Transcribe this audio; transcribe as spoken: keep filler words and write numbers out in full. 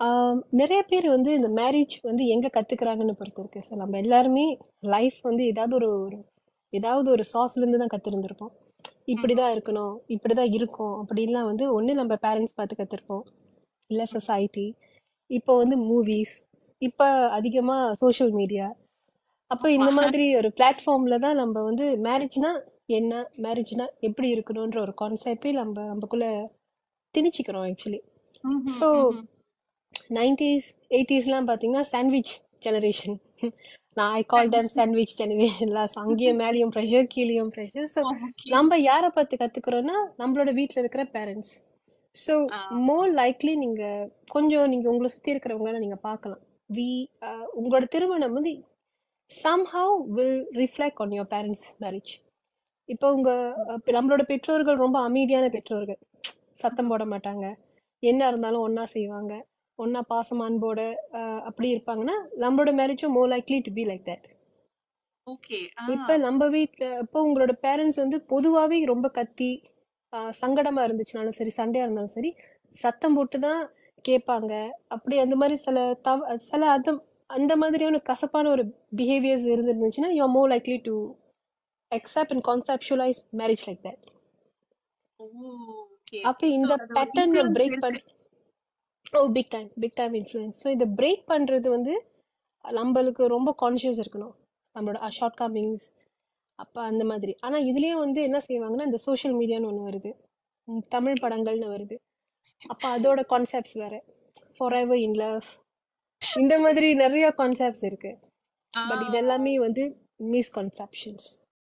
ஆஹ் நிறைய பேர் வந்து இந்த மேரேஜ் வந்து எங்க கத்துக்கிறாங்கன்னு பொறுத்து இருக்கு. ஸோ நம்ம எல்லாருமே லைஃப் வந்து ஏதாவது ஒரு ஒரு ஏதாவது ஒரு சாஸ்ல இருந்து தான் கத்திருந்திருப்போம். இப்படிதான் இருக்கணும், இப்படிதான் இருக்கும் அப்படின்லாம் வந்து ஒண்ணு நம்ம பேரண்ட்ஸ் பார்த்து கத்திருப்போம், இல்ல சொசைட்டி, இப்போ வந்து மூவிஸ், இப்ப அதிகமா சோஷியல் மீடியா. அப்போ ஆமா. இந்த மாதிரி ஒரு பிளாட்ஃபார்ம்ல தான் நம்ம வந்து மேரேஜ்னா என்ன, மேரேஜ்னா எப்படி இருக்கணும்ன்ற ஒரு கான்செப்டே நம்ம நமக்குள்ள திணிச்சுக்கிறோம் ஆக்சுவலி. ம்ஹும், ஸோ ம்ஹும். நைன்டிஸ் எயிட்டிஸ்லாம் பார்த்தீங்கன்னா சாண்ட்விச் ஜெனரேஷன். நான் ஐ கால் தம் சாண்ட்விச் ஜெனரேஷன்லாம். அங்கேயும் மேலேயும் ப்ரெஷர், கீழேயும் ப்ரெஷர். So okay. நம்ம யாரை பார்த்து கற்றுக்குறோன்னா நம்மளோட வீட்டில் இருக்கிற பேரண்ட்ஸ். ஸோ மோர் லைக்லி நீங்கள் கொஞ்சம் நீங்கள் உங்களை சுற்றி இருக்கிறவங்களால நீங்கள் பார்க்கலாம். வி உங்களோட திருமணம் வந்து somehow will reflect on your parents marriage. இப்போ உங்க அஹ், நம்மளோட பெற்றோர்கள் ரொம்ப அமைதியான பெற்றோர்கள், சத்தம் போட மாட்டாங்க, என்ன இருந்தாலும் ஒண்ணா செய்வாங்க, ஒண்ணா பாசம் அன்போட அஹ், அப்படி இருப்பாங்கன்னா நம்மளோட மேரேஜும் more likely to be like that. Okay. ஆ. இப்ப நம்ம வீட்ல இப்போ உங்களோட பேரண்ட்ஸ் வந்து பொதுவாவே ரொம்ப கத்தி ஆஹ் சங்கடமா இருந்துச்சுனாலும் சரி, சண்டையா இருந்தாலும் சரி, சத்தம் போட்டு தான் கேட்பாங்க. அப்படி அந்த மாதிரி சில தவ சில அது அந்த மாதிரியான கசப்பான ஒரு பிஹேவியர்ஸ் இருந்துருந்துச்சுன்னா you are more likely to accept and conceptualise marriage like that. Okay. அப்ப சோ இந்த அது ஒரு பேட்டர்னை இன்ஃப்ளூயன்ஸ் பிரேக் இருக்கு. பண் oh big time big time influence. So இதை பிரேக் பண்றது வந்து நம்மளுக்கு ரொம்ப கான்ஷியஸ் இருக்கணும், நம்மளோட ஷார்ட் கமிங்ஸ் அப்ப அந்த மாதிரி. ஆனா இதுலயும் வந்து என்ன செய்வாங்கன்னா இந்த சோஷியல் மீடியான்னு ஒண்ணு வருது, ம், தமிழ் படங்கள்னு வருது. அப்ப அதோட கான்செப்ட்ஸ் வேற, ஃபார் எவர் இன் லவ், இந்த மாதிரி நிறைய கான்செப்ட்ஸ் இருக்கு. ஆ. பட் இதெல்லாமே வந்து மிஸ்கன்செப்ஷன்ஸ்.